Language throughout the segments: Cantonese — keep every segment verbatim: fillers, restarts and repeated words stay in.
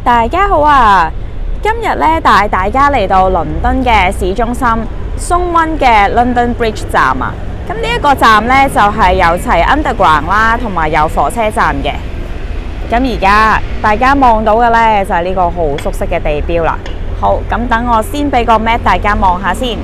大家好啊！今日咧帶大家嚟到倫敦嘅市中心松溫嘅 London Bridge 站啊！咁呢一個站咧就係有齊 Underground 啦，同埋有火車站嘅。咁而家大家望到嘅咧就係呢個好熟悉嘅地標啦。好，咁等我先俾個 map 大家望下先。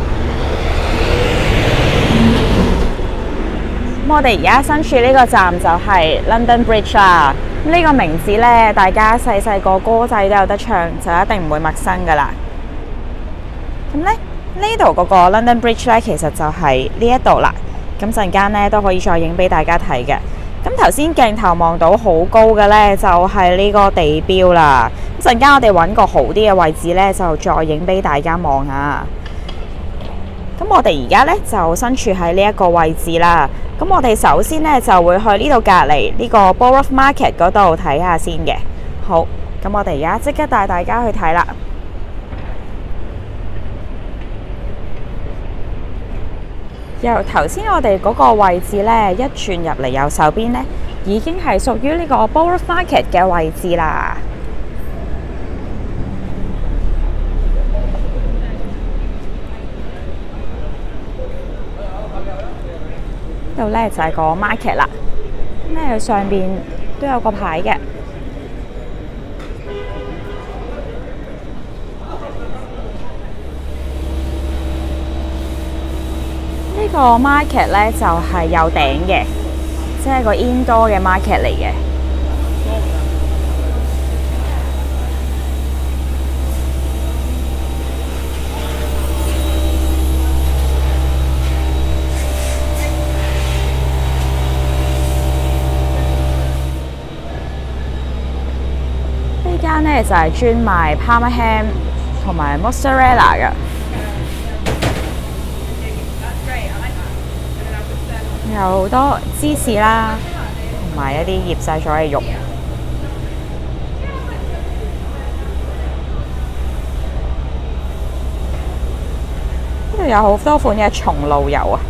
咁我哋而家身處呢個站就係 London Bridge 啦。呢個名字呢，大家細細個歌仔都有得唱，就一定唔會陌生噶啦。咁呢呢度嗰個 London Bridge 呢，其實就係呢一度啦。咁陣間呢都可以再影俾大家睇嘅。咁頭先鏡頭望到好高嘅呢，就係呢個地標啦。咁陣間我哋揾個好啲嘅位置呢，就再影俾大家望下。咁我哋而家呢，就身處喺呢一個位置啦。咁我哋首先呢，就會去呢度隔離呢個 Borough Market 嗰度睇下先嘅。好，咁我哋而家即刻帶大家去睇啦。由頭先我哋嗰個位置呢，一轉入嚟右手邊呢，已經係屬於呢個 Borough Market 嘅位置啦。呢度咧就係個 market 啦，咁咧上邊都有個牌嘅。呢個 market 咧就係有頂嘅，即係個 indoor 嘅 market 嚟嘅。呢間咧就係專賣 Parma ham 同埋 mozzarella 嘅，有好多芝士啦，同埋一啲醃製咗嘅肉。呢度有好多款嘅松露油啊！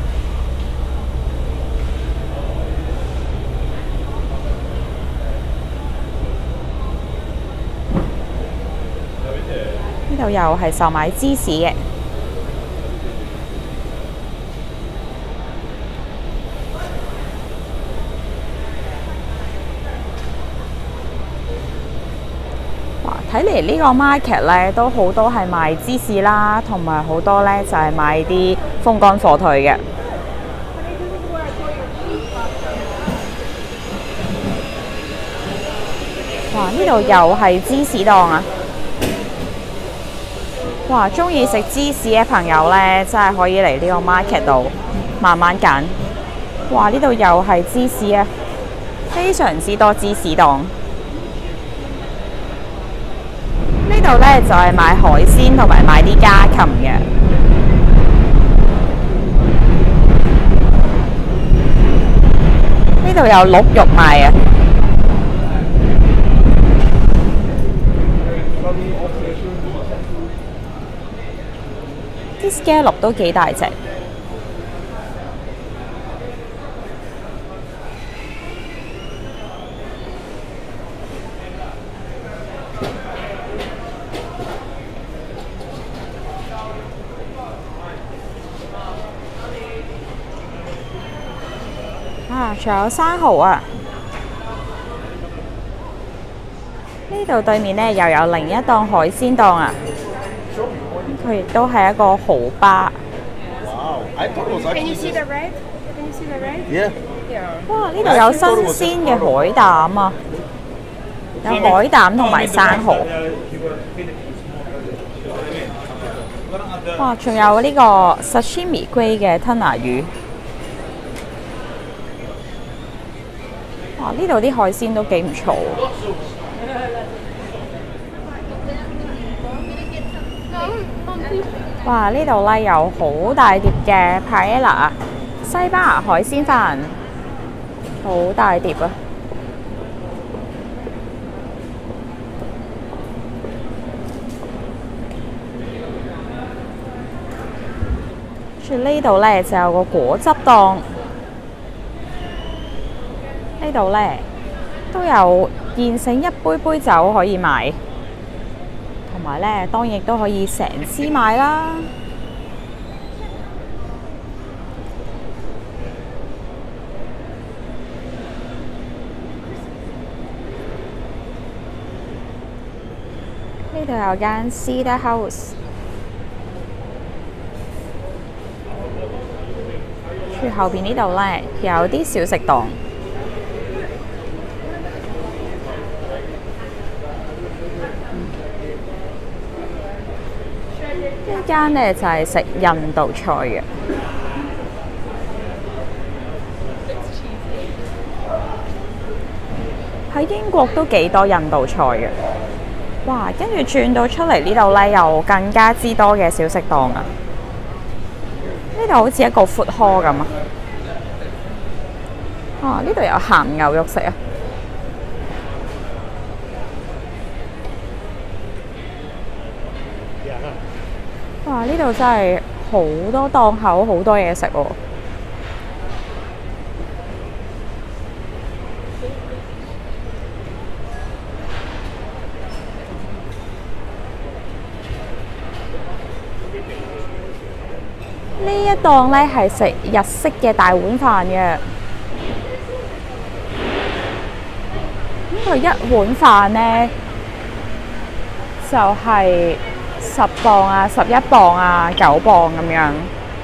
呢度又係售賣芝士嘅。哇！睇嚟呢個 market 咧都好多係賣芝士啦，同埋好多咧就係賣啲風乾火腿嘅。哇！呢度又係芝士檔啊！哇！中意食芝士嘅朋友呢，真係可以嚟呢個 market 度慢慢揀。哇！呢度又係芝士啊，非常之多芝士檔。呢度呢，就係賣海鮮同埋賣啲家禽嘅。呢度有鹿肉賣啊！啲 scallop 都幾大隻。啊，仲有生蠔啊！呢度對面呢，又有另一檔海鮮檔啊！佢亦都係一個蠔巴。哇！呢度有新鮮嘅海膽啊，有海膽同埋生蠔。哇！仲有呢個 sashimi grade 嘅吞拿魚。哇！呢度啲海鮮都幾唔錯。哇！呢度咧有好大碟嘅 paella 西班牙海鮮飯，好大碟啊！住呢度咧就有個果汁檔，呢度咧都有現成一杯杯酒可以買，同埋咧當然亦都可以成支買啦。呢度有間 Cedar House， 住後邊呢度咧有啲小食檔。呢間咧就係食印度菜嘅。喺英國都幾多印度菜嘅。哇！跟住轉到出嚟呢度咧，又更加之多嘅小食檔啊！呢度好似一個 food hall 咁啊！啊！呢度有鹹牛肉食啊！哇！呢度真係好多檔口，好多嘢食喎。呢一檔咧係食日式嘅大碗飯嘅，咁佢一碗飯咧就係十磅啊、十一磅啊、九磅咁樣。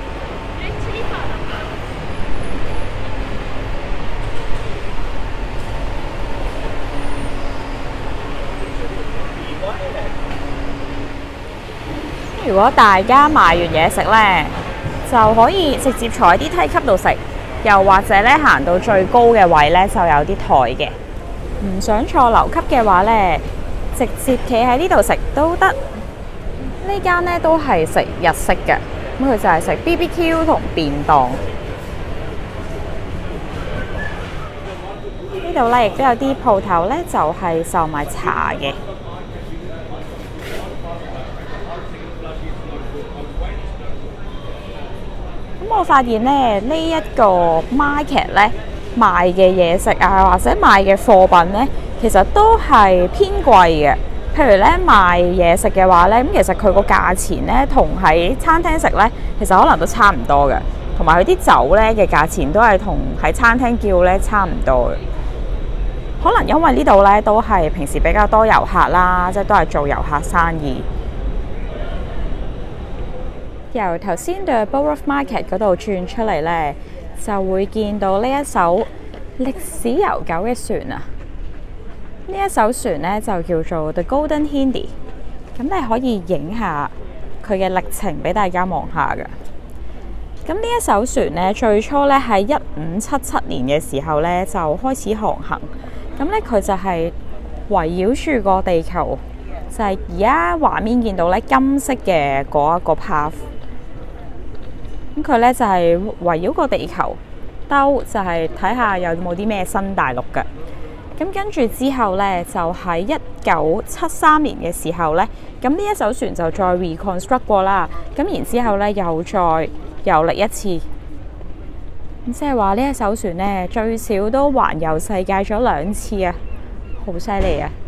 如果大家買完嘢食咧，就可以直接坐喺啲梯級度食，又或者咧行到最高嘅位咧就有啲台嘅。唔想坐樓級嘅話咧，直接企喺呢度食都得。呢間咧都係食日式嘅，咁佢就係食 B B Q 同便當。呢度咧亦都有啲鋪頭咧，就係售賣茶嘅。咁我發現咧，呢一個 market 咧賣嘅嘢食啊，或者賣嘅貨品咧，其實都係偏貴嘅。譬如咧賣嘢食嘅話咧，咁其實佢個價錢咧同喺餐廳食咧，其實可能都差唔多嘅。同埋佢啲酒咧嘅價錢都係同喺餐廳叫咧差唔多嘅。可能因為呢度咧都係平時比較多遊客啦，即係都係做遊客生意。由頭先嘅 Borough Market 嗰度轉出嚟咧，就會見到呢一艘歷史悠久嘅船啊！呢一艘船咧就叫做 The Golden Hindi， 咁你可以影下佢嘅歷程俾大家望下㗎。咁呢一艘船咧，最初咧喺一五七七年嘅時候咧就開始航行。咁咧佢就係圍繞住個地球，就係而家畫面見到咧金色嘅嗰一個 path。咁佢咧就係圍繞個地球兜，就係睇下有冇啲咩新大陸嘅。咁跟住之後咧，就喺一九七三年嘅時候咧，咁呢一艘船就再 reconstruct 過啦。咁然之後咧，又再遊歷一次。咁即係話呢一艘船咧，最少都環遊世界咗兩次啊，好犀利啊！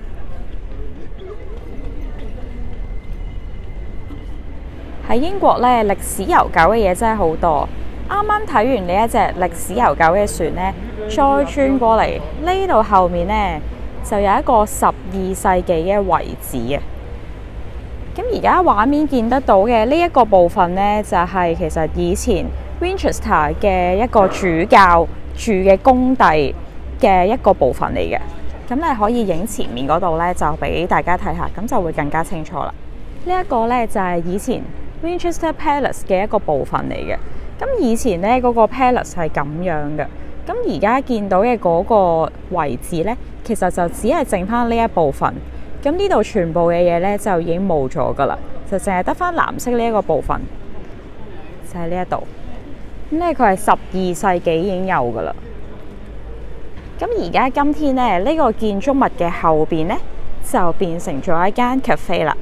喺英國咧，歷史悠久嘅嘢真係好多。啱啱睇完呢一隻歷史悠久嘅船咧，再轉過嚟呢度後面咧，就有一個十二世紀嘅遺址啊。咁而家畫面見得到嘅呢一個部分咧，就係其實以前 Winchester 嘅一個主教住嘅工地嘅一個部分嚟嘅。咁你可以影前面嗰度咧，就俾大家睇下，咁就會更加清楚啦。呢一個咧就係以前 Winchester Palace 嘅一個部分嚟嘅。咁以前咧嗰個 Palace 係咁樣嘅。咁而家見到嘅嗰個位置咧，其實就只係剩翻呢一部分。咁呢度全部嘅嘢咧就已經冇咗噶啦，就淨係得翻藍色呢一個部分，就喺呢一度。咁咧佢係十二世紀已經有噶啦。咁而家今天咧，呢個建築物嘅後邊咧就變成咗一間 cafe 啦。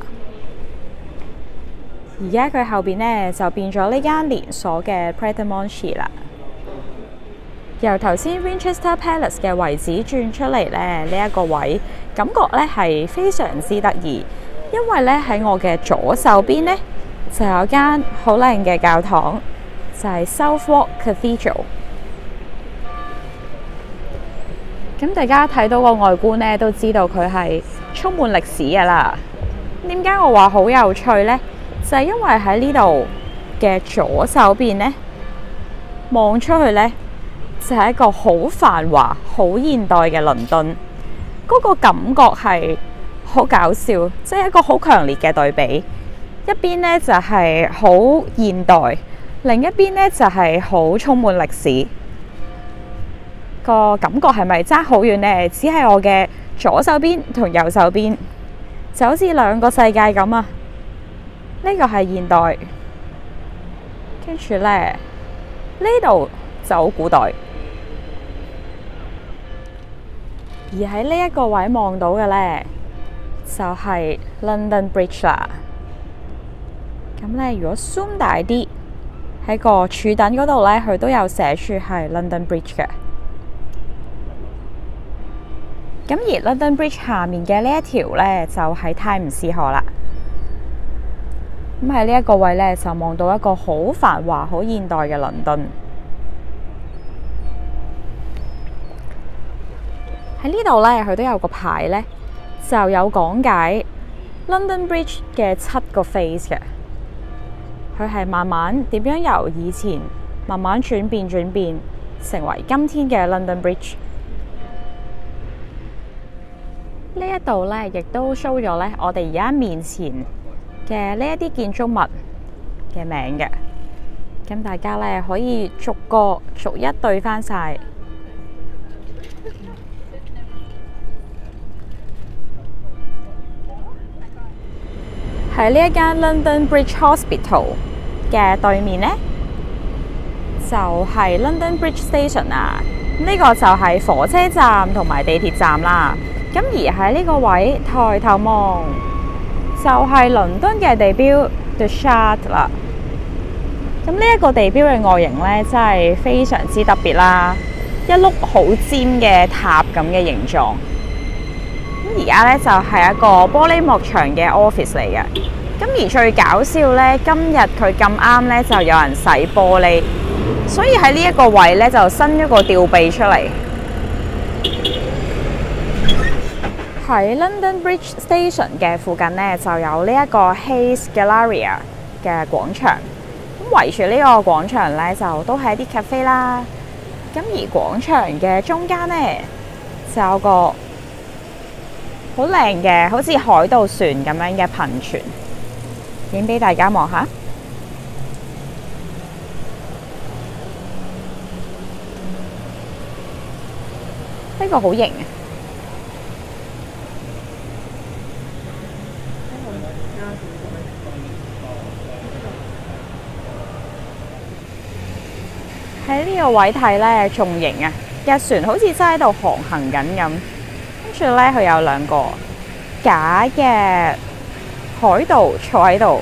而家佢後邊咧就變咗呢間連鎖嘅 Pret a Manger 啦。 由頭先 Winchester Palace 嘅位置轉出嚟咧，呢、這、一個位感覺咧係非常之得意，因為咧喺我嘅左手邊咧就有間好靚嘅教堂，就係、是、Southwark Cathedral。咁大家睇到個外觀咧，都知道佢係充滿歷史㗎啦。點解我話好有趣呢？就係、是、因為喺呢度嘅左手邊咧，望出去咧就係、是、一個好繁華、好現代嘅倫敦。嗰、那個感覺係好搞笑，即、就、係、是、一個好強烈嘅對比。一邊咧就係、是、好現代，另一邊咧就係、是、好充滿歷史。個感覺係咪爭好遠呢？只係我嘅左手邊同右手邊就好似兩個世界咁啊！呢個係現代，跟住咧呢度就好古代，而喺呢一個位望到嘅呢，就係 London Bridge 啦。咁咧，如果 zoom 大啲喺個柱躉嗰度呢，佢都有寫住係 London Bridge 嘅。咁而 London Bridge 下面嘅呢一條呢，就係泰晤士河啦。咁喺呢一個位呢，就望到一個好繁華、好現代嘅倫敦。喺呢度呢，佢都有個牌呢，就有講解 London Bridge 嘅七個 phase 嘅。佢係慢慢點樣由以前慢慢轉變轉變，成為今天嘅 London Bridge。呢一度咧，亦都 show 咗咧，我哋而家面前嘅呢一啲建築物嘅名嘅。咁大家咧可以逐個逐一對翻晒。喺呢一間 London Bridge Hospital 嘅對面呢，就係、是、London Bridge Station 啊。呢、這個就係火車站同埋地鐵站啦。咁而喺呢個位抬頭望，就係、是、倫敦嘅地標 The Shard 啦。咁呢一個地標嘅外形呢，真係非常之特別啦，一碌好尖嘅塔咁嘅形狀。咁而家呢，就係、是、一個玻璃幕牆嘅 office 嚟嘅。咁而最搞笑呢，今日佢咁啱呢，就有人洗玻璃，所以喺呢一個位呢，就伸一個吊臂出嚟。喺 London Bridge Station 嘅附近呢，就有呢一個 Hayes Galleria 嘅廣場。咁圍住呢個廣場呢，就都係一啲 cafe 啦。咁而廣場嘅中間呢，就有個好靚嘅，好似海盜船咁樣嘅噴泉，影俾大家望下。呢個好型啊！喺呢個位睇呢，仲型啊！隻船好似真係喺度航行緊咁，跟住呢，佢有兩個假嘅海盜坐喺度。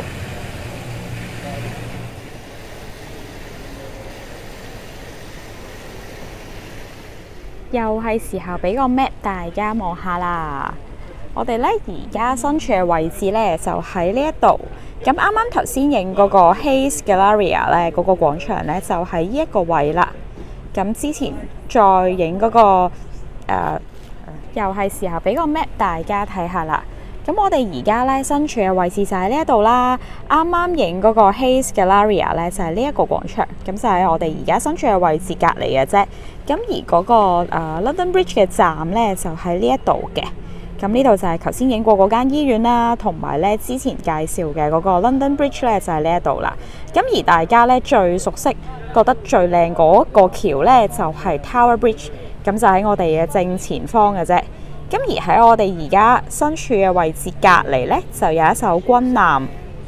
又係時候俾個 map 大家望下啦。我哋呢而家身處嘅位置呢，就喺呢一度。咁啱啱頭先影嗰個 Hayes Galleria 呢，嗰、嗰個廣場呢，就喺呢一個位啦。咁之前再影嗰、嗰個、呃、又係時候俾個 map 大家睇下啦。咁我哋而家呢身處嘅位置就喺呢一度啦。啱啱影嗰個 Hayes Galleria 呢，就係呢一個廣場，咁就喺我哋而家身處嘅位置隔離嘅啫。咁而嗰、嗰個、呃、London Bridge 嘅站呢，就喺呢一度嘅。咁呢度就係頭先影過嗰間醫院啦，同埋咧之前介紹嘅嗰個 London Bridge 咧就係呢一度啦。咁而大家咧最熟悉、覺得最靚嗰個橋咧就係 Tower Bridge， 咁就喺我哋嘅正前方嘅啫。咁而喺我哋而家身處嘅位置隔離咧，就有一艘軍艦，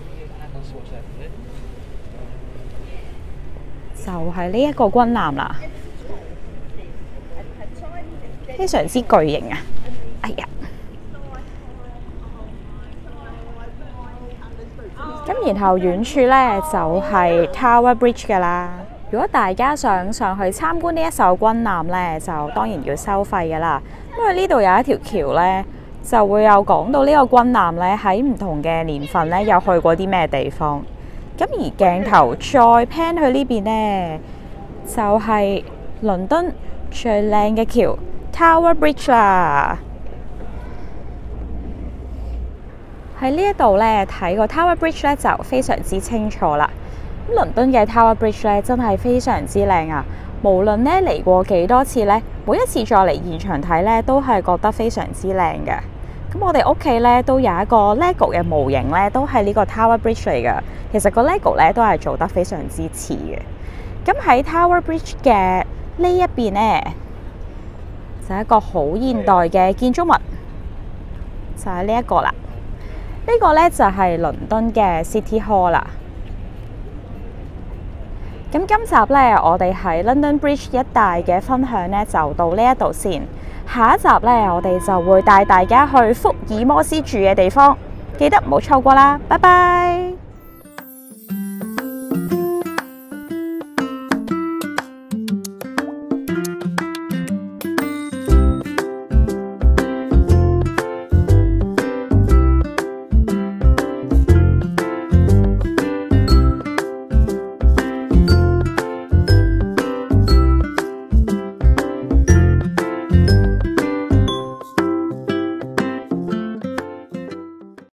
就係呢一個軍艦啦，非常之巨型啊！哎呀〜咁然後遠處咧就係 Tower Bridge 㗎啦。 如果大家想上去參觀呢一艘軍艦呢，就當然要收費㗎啦。因為呢度有一條橋呢，就會有講到呢個軍艦呢喺唔同嘅年份呢有去過啲咩地方。咁而鏡頭再 pan 去呢邊呢，就係、是、倫敦最靚嘅橋 Tower Bridge 啦。喺呢一度呢，睇個 Tower Bridge 呢就非常之清楚啦。咁倫敦嘅 Tower Bridge 咧真係非常之靚啊！無論咧嚟過幾多次咧，每一次再嚟現場睇咧，都係覺得非常之靚嘅。咁我哋屋企咧都有一個 LEGO 嘅模型咧，都係呢個 Tower Bridge 嚟嘅。其實個 LEGO 咧都係做得非常之似嘅。咁喺 Tower Bridge 嘅呢一邊咧，就係一個好現代嘅建築物，就係呢一個啦。呢個咧就係倫敦嘅 City Hall 啦。咁今集咧，我哋喺 London Bridge 一帶嘅分享咧，就到呢一度先。下一集咧，我哋就會帶大家去福爾摩斯住嘅地方，記得唔好錯過啦！拜拜。